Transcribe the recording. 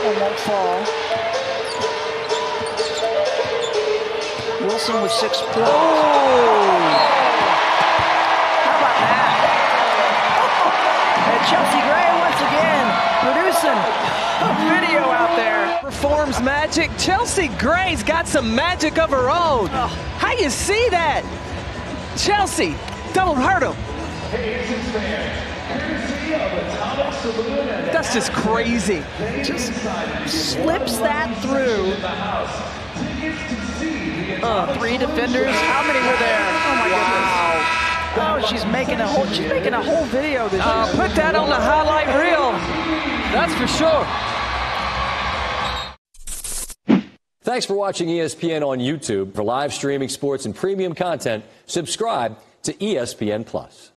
that one won't fall. Wilson with 6 points. Oh! How about that? And Chelsea Gray once again producing a video out there. Performs magic. Chelsea Gray's got some magic of her own. How you see that? Chelsea, don't hurt him. That's just crazy. Just slips that through. 3 defenders. How many were there? Oh my goodness! Oh, she's making a whole video this year. Put that on the highlight reel. That's for sure. Thanks for watching ESPN on YouTube. For live streaming sports and premium content, subscribe to ESPN Plus.